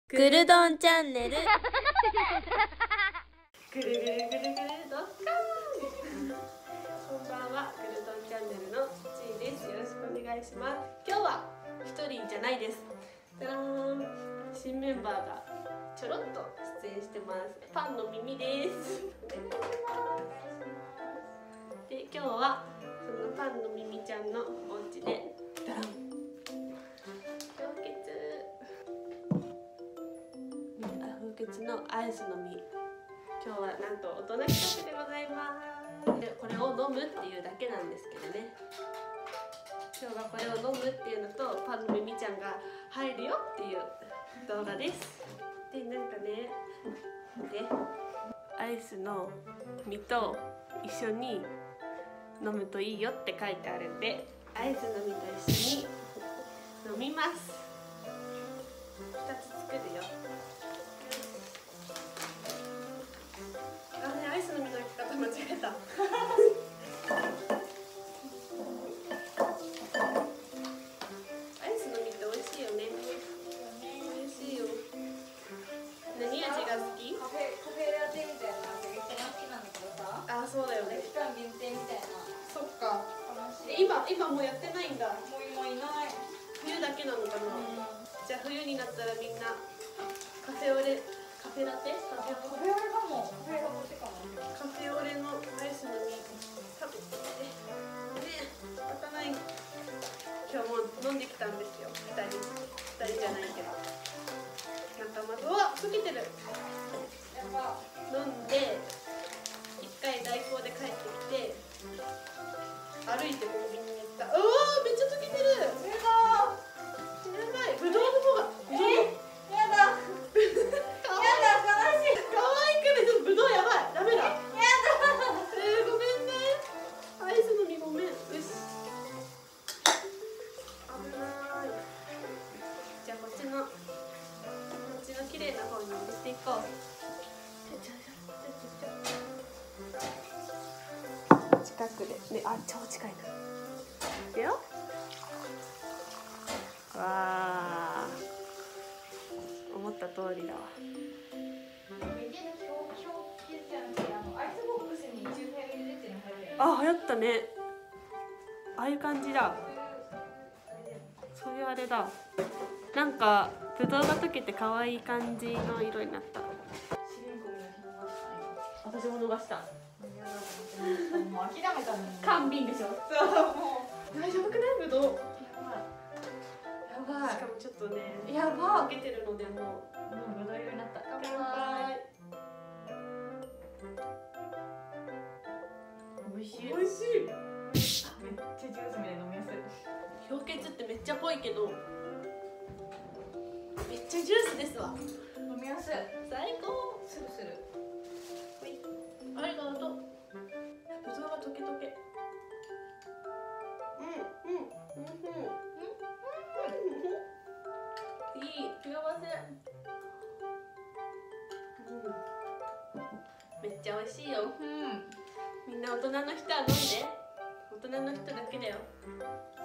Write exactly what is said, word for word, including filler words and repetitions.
グルドンチャンネル。 ぐるぐるぐるぐるドッカーン。こんばんは、グルドンチャンネルのちいです。よろしくお願いします。今日は一人じゃないです。じゃらーん、新メンバーがちょろっと出演してます。パンの耳です。で、今日はそのパンの耳ちゃんのお家でダラン氷結氷結のアイスの実、今日はなんと大人企画でございます。でこれを飲むっていうだけなんですけどね、今日はこれを飲むっていうのとパンの耳ちゃんが入るよっていう動画です。でなんかね、でアイスの実と一緒に飲むといいよって書いてあるんで、アイスの実と一緒に飲みます。ふたつ作るよ。あれ、アイスの実の置き方間違えた。アイスの実って美味しいよね。美味しいよ。何味が好き？ カフェカフェラテみたいな味が一番好きなんだけどさ。 あ、そうだよね。 期間限定みたいな。 そっか。 話。 今今もうやってないんだ。 もう今いない。 冬だけなのかな。 うん、 じゃあ冬になったらみんなカフェオレ、カフェラテ？カフェカフェオレかも。カフェラテかも。 カフェオレのアイスの実食べてね。開かない。今日も飲んできたんですよ。二人二人じゃないけど。なんかまずは溶けてる。 やば。 飲んで一回代行で帰ってきて歩いてコンビニに行った。うわー、めっちゃ溶けてる。 やだ。 やばい。ぶどうの方が。 え？やだ。やだ、悲しい。 可愛いからちょっとぶどうやばい。ダメだ。 やだ。 えー、ごめんね。アイスの実ごめん。よし。危ない。じゃあこっちのこっちの綺麗な方にしていこう。近くでね、あ、超近いな。いくよ。わあ、思った通りだわ。あ、流行ったね。ああいう感じだ。そういうあれだ。なんかぶどうが溶けて可愛い感じの色になった。私も逃した。 もう諦めたのに。 缶瓶でしょ。 そう、もう大丈夫くないぶどう。 やばい。 しかもちょっとね、 やばい。 溶けてるのでもう。 もうぶどう色になった。 乾杯。 美味しい。 美味しい。 めっちゃジュースみたいに飲みやすい。 氷結ってめっちゃ濃いけど、めっちゃジュースですわ。 飲みやすい。 最高。 するする。 ありがとう。ぶどうが溶け溶け。うんうんうんうんうん。いい幸せ。うん。めっちゃ美味しいよ。 うん。 みんな大人の人は飲んで。大人の人だけだよ。